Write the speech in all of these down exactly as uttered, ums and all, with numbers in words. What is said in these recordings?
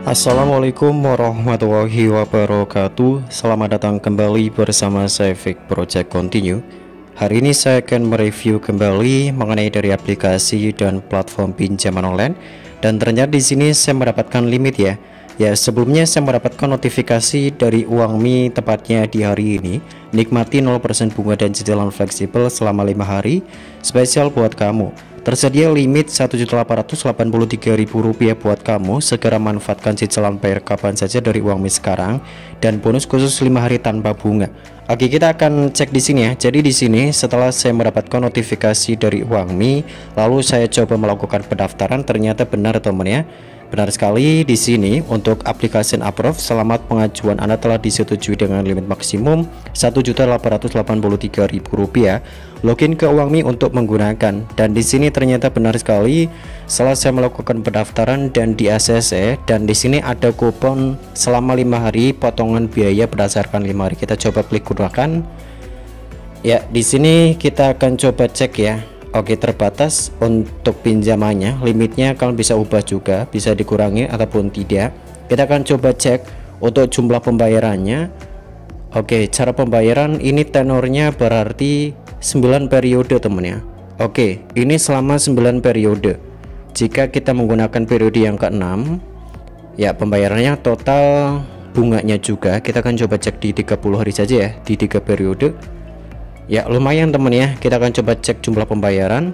Assalamualaikum warahmatullahi wabarakatuh. Selamat datang kembali bersama saya Fik Project Continue. Hari ini saya akan mereview kembali mengenai dari aplikasi dan platform pinjaman online. Dan ternyata di sini saya mendapatkan limit ya. Ya, sebelumnya saya mendapatkan notifikasi dari Uangme tepatnya di hari ini. Nikmati nol persen bunga dan cicilan fleksibel selama lima hari spesial buat kamu. Tersedia limit satu juta delapan ratus delapan puluh tiga ribu rupiah buat kamu. Segera manfaatkan cicilan bayar kapan saja dari Uangme sekarang dan bonus khusus lima hari tanpa bunga. Oke, kita akan cek di sini ya. Jadi di sini setelah saya mendapatkan notifikasi dari Uangme, lalu saya coba melakukan pendaftaran, ternyata benar teman ya. Benar sekali, di sini untuk aplikasi approve, selamat pengajuan Anda telah disetujui dengan limit maksimum satu juta delapan ratus delapan puluh tiga ribu rupiah. Login ke Uangme untuk menggunakan, dan di sini ternyata benar sekali setelah saya melakukan pendaftaran dan di A C C, dan di sini ada kupon selama lima hari potongan biaya berdasarkan lima hari. Kita coba klik gunakan. Ya, di sini kita akan coba cek ya. Oke, terbatas untuk pinjamannya, limitnya kalian bisa ubah juga, bisa dikurangi ataupun tidak. Kita akan coba cek untuk jumlah pembayarannya. Oke, cara pembayaran ini tenornya berarti sembilan periode teman ya. Oke, ini selama sembilan periode. Jika kita menggunakan periode yang keenam, ya pembayarannya total bunganya juga kita akan coba cek di tiga puluh hari saja ya, di tiga periode. Ya lumayan teman ya, kita akan coba cek jumlah pembayaran.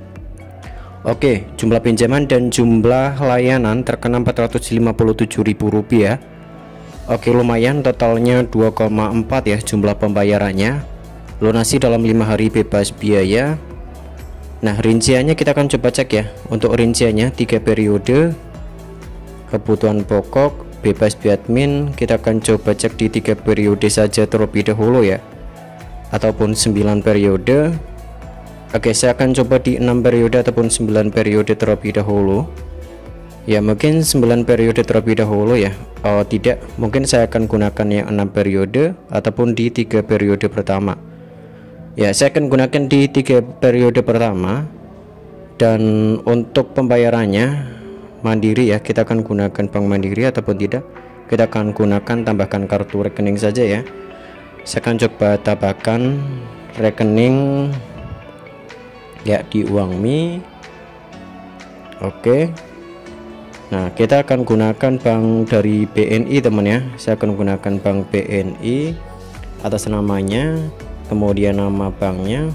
Oke, jumlah pinjaman dan jumlah layanan terkena empat ratus lima puluh tujuh ribu rupiah. Oke, lumayan, totalnya dua koma empat ya jumlah pembayarannya. Lunasi dalam lima hari bebas biaya. Nah, rinciannya kita akan coba cek ya. Untuk rinciannya tiga periode. Kebutuhan pokok bebas biaya admin, kita akan coba cek di tiga periode saja terlebih dahulu ya, ataupun sembilan periode. Oke, saya akan coba di enam periode ataupun sembilan periode terlebih dahulu. Ya, mungkin sembilan periode terlebih dahulu ya. Oh tidak, mungkin saya akan gunakan yang enam periode ataupun di tiga periode pertama. Ya, saya akan gunakan di tiga periode pertama. Dan untuk pembayarannya mandiri ya, kita akan gunakan Bank Mandiri ataupun tidak, kita akan gunakan tambahkan kartu rekening saja ya. Saya akan coba tambahkan rekening ya di Uangme. Oke, nah kita akan gunakan bank dari B N I teman ya. Saya akan gunakan bank B N I atas namanya, kemudian nama banknya.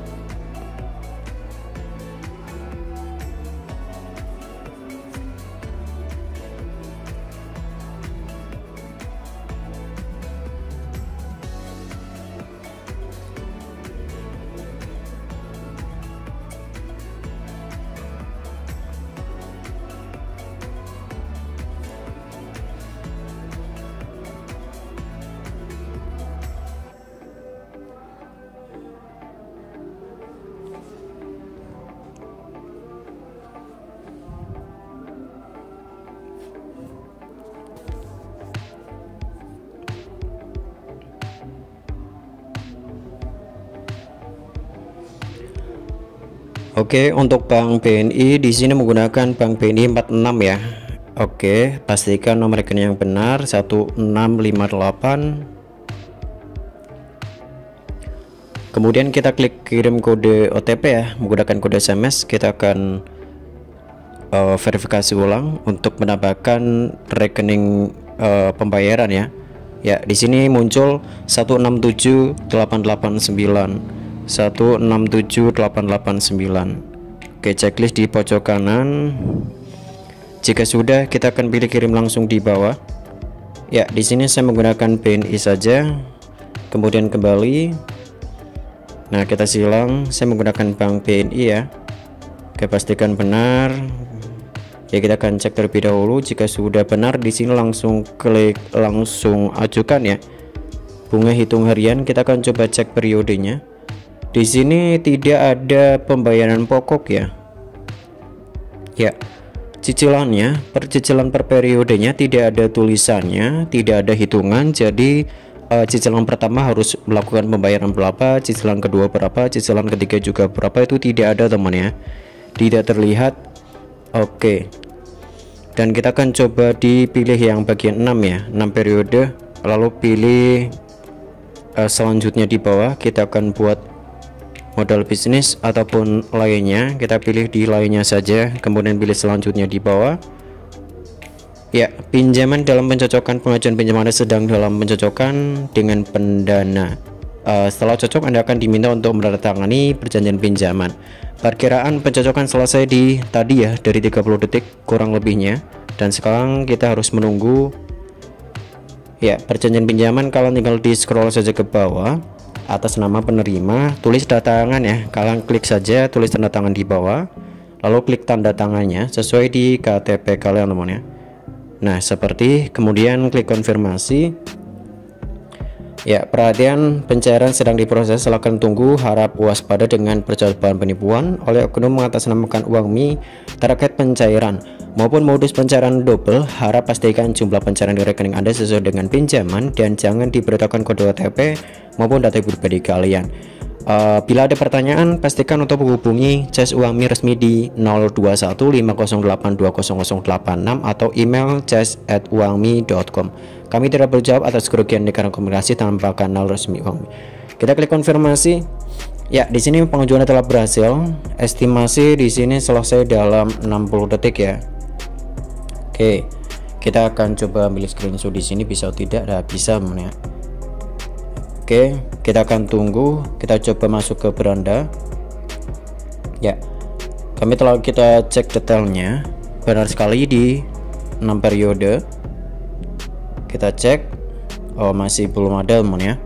Oke, untuk bank B N I di sini menggunakan bank B N I empat enam ya. Oke, pastikan nomor rekening yang benar satu enam lima delapan. Kemudian kita klik kirim kode O T P ya, menggunakan kode S M S. Kita akan uh, verifikasi ulang untuk menambahkan rekening uh, pembayaran ya. Ya, di sini muncul satu enam tujuh delapan delapan sembilan. satu enam tujuh delapan delapan sembilan. Oke, checklist di pojok kanan. Jika sudah, kita akan pilih kirim langsung di bawah. Ya, di sini saya menggunakan B N I saja. Kemudian kembali. Nah, kita silang, saya menggunakan bank B N I ya. Oke, pastikan benar. Ya, kita akan cek terlebih dahulu. Jika sudah benar, di sini langsung klik langsung ajukan ya. Bunga hitung harian, kita akan coba cek periodenya. Di sini tidak ada pembayaran pokok ya. Ya, cicilannya per cicilan per periodenya tidak ada tulisannya, tidak ada hitungan. Jadi uh, cicilan pertama harus melakukan pembayaran berapa, cicilan kedua berapa, cicilan ketiga juga berapa, itu tidak ada teman ya. Tidak terlihat. Oke. dan kita akan coba dipilih yang bagian enam ya, enam periode, lalu pilih uh, selanjutnya di bawah kita akan buat modal bisnis ataupun lainnya, kita pilih di lainnya saja, kemudian pilih selanjutnya di bawah. Ya, pinjaman dalam pencocokan, pengajuan pinjaman Anda sedang dalam pencocokan dengan pendana. Uh, setelah cocok, Anda akan diminta untuk menandatangani perjanjian pinjaman. Perkiraan pencocokan selesai di tadi ya, dari tiga puluh detik kurang lebihnya. Dan sekarang kita harus menunggu. Ya, perjanjian pinjaman kalian tinggal di scroll saja ke bawah atas nama penerima, tulis tanda tangan ya. Kalian klik saja tulis tanda tangan di bawah, lalu klik tanda tangannya sesuai di K T P kalian teman ya. Nah, seperti kemudian klik konfirmasi. Ya, perhatian, pencairan sedang diproses, silakan tunggu, harap waspada dengan percobaan penipuan oleh oknum mengatasnamakan uang M I terkait pencairan maupun modus pencairan double. Harap pastikan jumlah pencairan di rekening Anda sesuai dengan pinjaman dan jangan diberitakan kode O T P maupun data pribadi kalian. Uh, bila ada pertanyaan, pastikan untuk menghubungi C A S Uang M I resmi di nol dua satu lima nol delapan dua nol nol delapan enam atau email c a s at uang mi dot com. Kami tidak berjawab atas kerugian dikarenakan komunikasi tanpa kanal resmi Uang M I. Kita klik konfirmasi. Ya, di sini pengajuan telah berhasil. Estimasi di sini selesai dalam enam puluh detik ya. Oke, kita akan coba ambil screenshot di sini, bisa atau tidak? Nah, bisa ya. Oke, kita akan tunggu, kita coba masuk ke beranda. Ya, kami telah kita cek detailnya, benar sekali di enam periode. Kita cek, oh masih belum ada teman ya.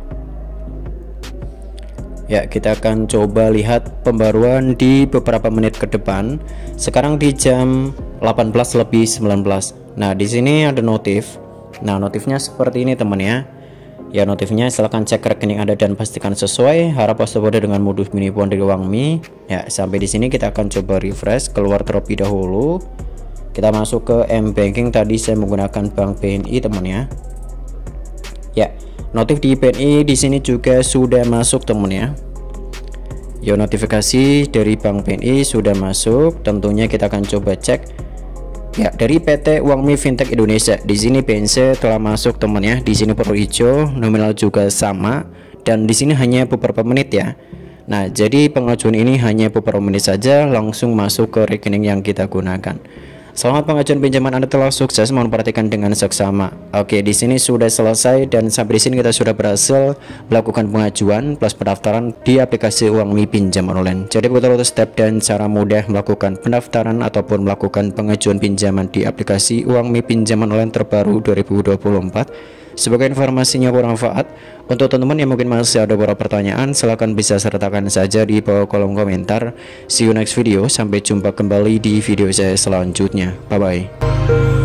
Ya, kita akan coba lihat pembaruan di beberapa menit ke depan. Sekarang di jam delapan belas lebih sembilan belas. Nah, di sini ada notif. Nah, notifnya seperti ini teman ya. Ya, notifnya silahkan cek rekening Anda dan pastikan sesuai. Harap waspada dengan modus penipuan dari Uang M I. Ya, sampai di sini kita akan coba refresh, keluar terlebih dahulu. Kita masuk ke M banking. Tadi saya menggunakan bank B N I teman ya. Ya, notif di B N I di sini juga sudah masuk teman ya. Ya, notifikasi dari bank B N I sudah masuk. Tentunya kita akan coba cek. Ya, dari P T Uang M I Fintech Indonesia. Di sini B N C telah masuk teman ya. Di sini perlu hijau, nominal juga sama, dan di sini hanya beberapa menit ya. Nah, jadi pengajuan ini hanya beberapa menit saja langsung masuk ke rekening yang kita gunakan. Selamat, pengajuan pinjaman Anda telah sukses, mohon perhatikan dengan seksama. Oke, di sini sudah selesai dan sampai di sini kita sudah berhasil melakukan pengajuan plus pendaftaran di aplikasi Uang M I Pinjaman Online. Jadi betul-betul step dan cara mudah melakukan pendaftaran ataupun melakukan pengajuan pinjaman di aplikasi Uang M I Pinjaman Online terbaru dua ribu dua puluh empat. Sebagai informasinya bermanfaat untuk teman-teman yang mungkin masih ada beberapa pertanyaan, silahkan bisa sertakan saja di bawah kolom komentar. See you next video, sampai jumpa kembali di video saya selanjutnya. Bye bye.